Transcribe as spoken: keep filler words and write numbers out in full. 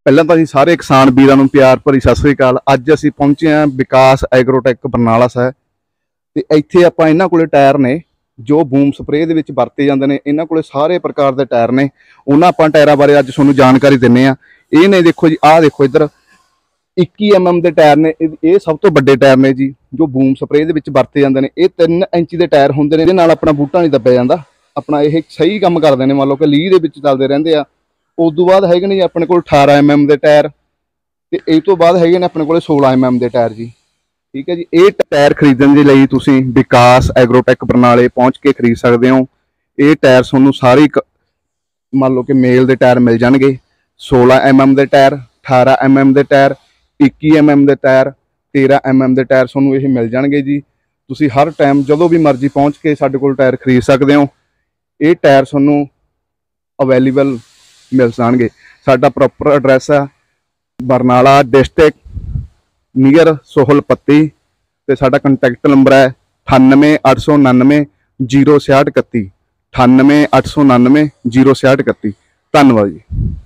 ਪਹਿਲਾਂ ਤਾਂ ਜੀ ਸਾਰੇ ਕਿਸਾਨ ਵੀਰਾਂ ਨੂੰ ਪਿਆਰ ਭਰੀ ਸਤਿ ਸ੍ਰੀ ਅਕਾਲ। ਅੱਜ ਅਸੀਂ ਪਹੁੰਚੇ ਹਾਂ ਵਿਕਾਸ ਐਗਰੋਟੈਕ ਬਰਨਾਲਾ ਸਾਹਿਬ ਤੇ ਇੱਥੇ ਆਪਾਂ ਇਹਨਾਂ ਕੋਲੇ ਟਾਇਰ ਨੇ ਜੋ ਬੂਮ ਸਪਰੇਅ ਦੇ ਵਿੱਚ ਵਰਤੇ ਜਾਂਦੇ ਨੇ। ਇਹਨਾਂ ਕੋਲੇ ਸਾਰੇ ਪ੍ਰਕਾਰ ਦੇ ਟਾਇਰ ਨੇ, ਉਹਨਾਂ ਆਪਾਂ ਟਾਇਰਾਂ ਬਾਰੇ ਅੱਜ ਤੁਹਾਨੂੰ ਜਾਣਕਾਰੀ ਦਿੰਨੇ ਆ। ਇਹ ਨੇ ਦੇਖੋ ਜੀ, ਆਹ ਦੇਖੋ ਇੱਧਰ ਇੱਕੀ ਐਮ ਐਮ ਦੇ ਟਾਇਰ ਨੇ। ਇਹ ਸਭ ਤੋਂ ਵੱਡੇ ਟਾਇਰ ਨੇ ਜੀ ਜੋ ਬੂਮ ਸਪਰੇਅ ਦੇ ਵਿੱਚ ਵਰਤੇ ਜਾਂਦੇ ਨੇ। ਇਹ ਤਿੰਨ ਇੰਚੀ ਦੇ ਟਾਇਰ ਹੁੰਦੇ ਨੇ, ਇਹਦੇ ਨਾਲ ਆਪਣਾ ਬੂਟਾ ਨਹੀਂ ਦੱਬਿਆ ਜਾਂਦਾ, ਆਪਣਾ ਇਹ ਸਹੀ ਕੰਮ ਕਰਦੇ ਨੇ। ਮੰਨ ਲਓ ਕਿ ਲੀਹ ਦੇ ਵਿੱਚ ਚੱਲਦੇ ਰਹਿੰਦੇ ਆ। ਉਸ ਤੋਂ ਬਾਅਦ ਹੈਗੇ ਨੇ ਜੀ ਆਪਣੇ ਕੋਲ ਅਠਾਰਾਂ ਐਮ ਐਮ ਦੇ ਟਾਇਰ ਤੇ ਇਸ ਤੋਂ ਬਾਅਦ ਹੈਗੇ ਨੇ ਆਪਣੇ ਕੋਲ ਸੋਲਾਂ ਐਮ ਐਮ ਦੇ ਟਾਇਰ ਜੀ। ਠੀਕ ਹੈ ਜੀ। ਇਹ ਟਾਇਰ ਖਰੀਦਣ ਦੇ ਲਈ ਤੁਸੀਂ ਵਿਕਾਸ ਐਗਰੋਟੈਕ ਬਰਨਾਲੇ ਪਹੁੰਚ ਕੇ ਖਰੀਦ ਸਕਦੇ ਹੋ। ਇਹ ਟਾਇਰ ਤੁਹਾਨੂੰ ਸਾਰੇ ਮੰਨ ਲਓ ਕਿ ਮੇਲ ਦੇ ਟਾਇਰ ਮਿਲ ਜਾਣਗੇ। ਸੋਲਾਂ ਐਮ ਐਮ ਦੇ ਟਾਇਰ, ਅਠਾਰਾਂ ਐਮ ਐਮ ਦੇ ਟਾਇਰ, ਇੱਕੀ ਐਮ ਐਮ ਦੇ ਟਾਇਰ, ਤੇਰਾਂ ਐਮ ਐਮ ਦੇ ਟਾਇਰ ਤੁਹਾਨੂੰ ਇਹ ਮਿਲ ਜਾਣਗੇ ਜੀ। ਤੁਸੀਂ ਹਰ ਟਾਈਮ ਜਦੋਂ ਵੀ ਮਰਜ਼ੀ ਪਹੁੰਚ ਕੇ ਸਾਡੇ ਕੋਲ ਟਾਇਰ ਖਰੀਦ ਸਕਦੇ ਹੋ। ਇਹ ਟਾਇਰ ਤੁਹਾਨੂੰ ਅਵੇਲੇਬਲ ਮਿਲ ਜਾਣਗੇ। ਸਾਡਾ ਪ੍ਰੋਪਰ ਐਡਰੈਸ ਹੈ ਬਰਨਾਲਾ ਡਿਸਟ੍ਰਿਕਟ ਨੀਅਰ ਸੋਹਲ ਪੱਤੀ ਤੇ ਸਾਡਾ ਕੰਟੈਕਟ ਨੰਬਰ ਹੈ ਅਠਾਨਵੇਂ ਅੱਠ ਸੌ ਉਣਾਨਵੇਂ ਜ਼ੀਰੋ ਛਿਆਹਠ ਇਕੱਤੀ, ਅਠਾਨਵੇਂ ਅੱਠ ਸੌ ਉਣਾਨਵੇਂ ਜ਼ੀਰੋ ਛਿਆਹਠ ਇਕੱਤੀ। ਧੰਨਵਾਦ ਜੀ।